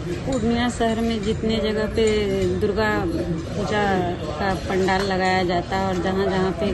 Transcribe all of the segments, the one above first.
पूर्णिया शहर में जितने जगह पे दुर्गा पूजा का पंडाल लगाया जाता है और जहाँ जहाँ पे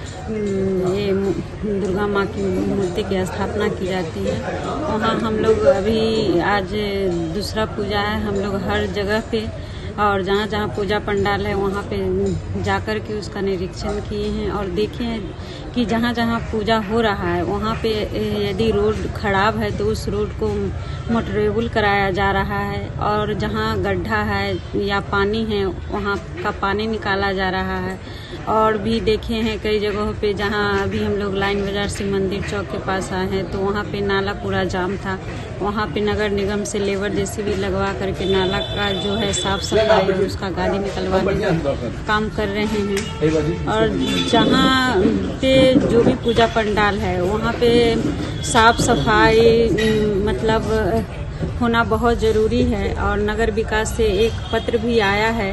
ये दुर्गा माँ की मूर्ति की स्थापना की जाती है, वहाँ हम लोग अभी आज दूसरा पूजा है। हम लोग हर जगह पे और जहाँ जहाँ पूजा पंडाल है वहाँ पे जाकर के उसका निरीक्षण किए हैं और देखे हैं कि जहाँ जहाँ पूजा हो रहा है वहाँ पे यदि रोड खराब है तो उस रोड को मोटरेबल कराया जा रहा है, और जहाँ गड्ढा है या पानी है वहाँ का पानी निकाला जा रहा है। और भी देखे हैं कई जगहों पे जहाँ अभी हम लोग लाइन बाजार से मंदिर चौक के पास आए हैं तो वहाँ पे नाला पूरा जाम था, वहाँ पे नगर निगम से लेबर जेसीबी लगवा करके नाला का जो है साफ सफाई और उसका गाड़ी निकलवाने का काम कर रहे हैं। और जहाँ पे जो भी पूजा पंडाल है वहाँ पे साफ सफाई मतलब होना बहुत ज़रूरी है। और नगर विकास से एक पत्र भी आया है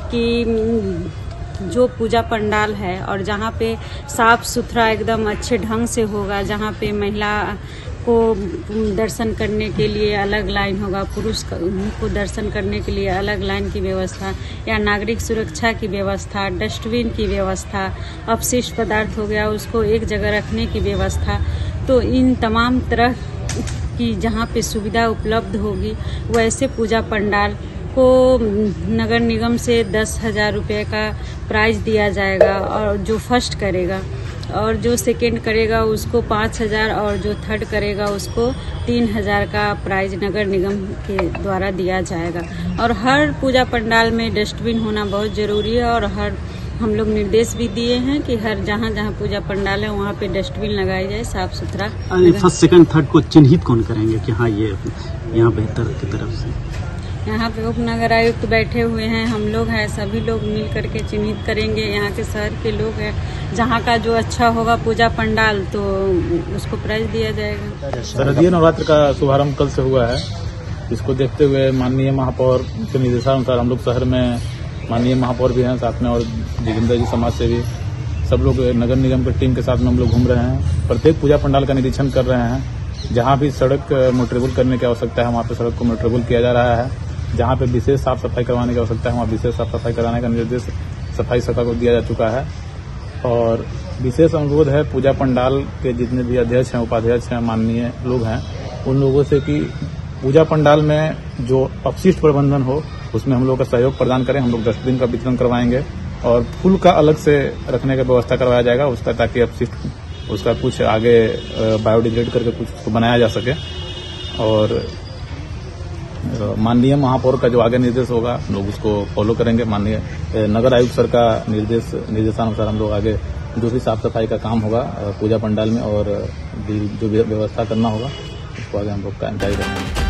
कि जो पूजा पंडाल है और जहाँ पे साफ सुथरा एकदम अच्छे ढंग से होगा, जहाँ पे महिला को दर्शन करने के लिए अलग लाइन होगा, पुरुष को दर्शन करने के लिए अलग लाइन की व्यवस्था, या नागरिक सुरक्षा की व्यवस्था, डस्टबिन की व्यवस्था, अपशिष्ट पदार्थ हो गया उसको एक जगह रखने की व्यवस्था, तो इन तमाम तरह की जहाँ पे सुविधा उपलब्ध होगी वैसे पूजा पंडाल को नगर निगम से 10,000 रुपये का प्राइज दिया जाएगा। और जो फर्स्ट करेगा और जो सेकंड करेगा उसको 5,000 और जो थर्ड करेगा उसको 3,000 का प्राइज नगर निगम के द्वारा दिया जाएगा। और हर पूजा पंडाल में डस्टबिन होना बहुत ज़रूरी है और हम लोग निर्देश भी दिए हैं कि हर जहाँ जहाँ पूजा पंडाल है वहाँ पे डस्टबिन लगाई जाए, साफ सुथरा। फर्स्ट सेकंड थर्ड को चिन्हित कौन करेंगे कि हाँ ये यहाँ बेहतर की तरफ से? यहाँ पे उप नगर आयुक्त बैठे हुए हैं, हम लोग हैं, सभी लोग मिल करके चिन्हित करेंगे। यहाँ के शहर के लोग हैं, जहाँ का जो अच्छा होगा पूजा पंडाल तो उसको प्राइज दिया जाएगा। शारदीय नवरात्र का शुभारंभ कल से हुआ है। इसको देखते हुए माननीय महापौर के निर्देशानुसार हम लोग शहर में माननीय महापौर भी हैं साथ में और जोगिंदर जी समाज से भी सब लोग नगर निगम की टीम के साथ में हम लोग घूम रहे हैं। प्रत्येक पूजा पंडाल का निरीक्षण कर रहे हैं। जहाँ भी सड़क मोटरेबल करने की आवश्यकता है वहाँ पे सड़क को मोटरेबल किया जा रहा है। जहाँ पे विशेष साफ सफाई करवाने की आवश्यकता है वहाँ विशेष साफ सफाई कराने का निर्देश सफाई शाखा को दिया जा चुका है। और विशेष अनुरोध है पूजा पंडाल के जितने भी अध्यक्ष हैं, उपाध्यक्ष हैं, माननीय लोग हैं, उन लोगों से कि पूजा पंडाल में जो अपशिष्ट प्रबंधन हो उसमें हम लोग का सहयोग प्रदान करें। हम लोग डस्टबिन का वितरण करवाएंगे और फूल का अलग से रखने का व्यवस्था करवाया जाएगा उसका, ताकि अपशिष्ट उसका कुछ आगे बायोडिग्रेड करके कुछ उसको बनाया जा सके। और माननीय महापौर का जो आगे निर्देश होगा हम लोग उसको फॉलो करेंगे। माननीय नगर आयुक्त सर का निर्देशानुसार हम लोग आगे जो भी साफ सफाई का काम होगा पूजा पंडाल में और जो व्यवस्था करना होगा उसको आगे हम लोग जारी रखेंगे।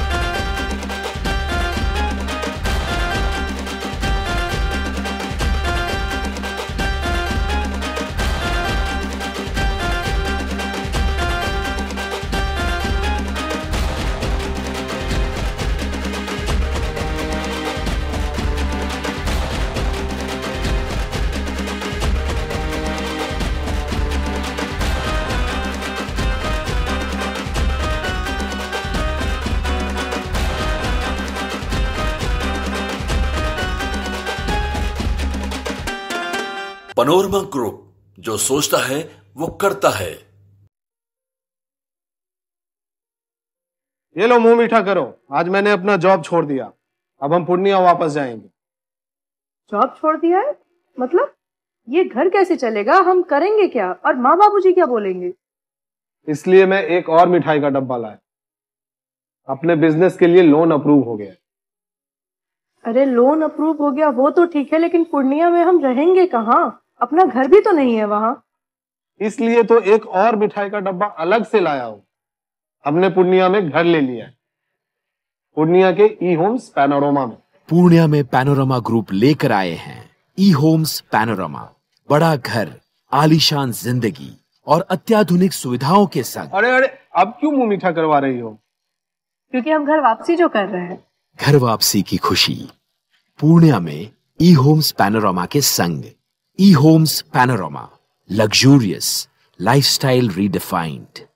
पनोरमा ग्रुप, जो सोचता है वो करता है। ये लो मुंह मीठा करो, आज मैंने अपना जॉब छोड़ दिया, अब हम पूर्णिया वापस जाएंगे। जॉब छोड़ दिया है? मतलब ये घर कैसे चलेगा, हम करेंगे क्या और माँ बाबूजी क्या बोलेंगे? इसलिए मैं एक और मिठाई का डब्बा लाया। अपने बिजनेस के लिए लोन अप्रूव हो गया। अरे लोन अप्रूव हो गया वो तो ठीक है, लेकिन पूर्णिया में हम रहेंगे कहाँ? अपना घर भी तो नहीं है वहाँ। इसलिए तो एक और मिठाई का डब्बा अलग से लाया हूँ। हमने पूर्णिया में घर ले लिया है, पूर्णिया के ई होम्स पैनोरमा में। पूर्णिया में पैनोरमा ग्रुप लेकर आए हैं ई होम्स पैनोरमा। बड़ा घर, आलीशान जिंदगी और अत्याधुनिक सुविधाओं के संग। अरे अरे अब क्यों मुंह मीठा करवा रही हो? क्योंकि हम घर वापसी जो कर रहे हैं। घर वापसी की खुशी पूर्णिया में ई होम्स पैनोरमा के संग। E homes panorama, luxurious lifestyle redefined.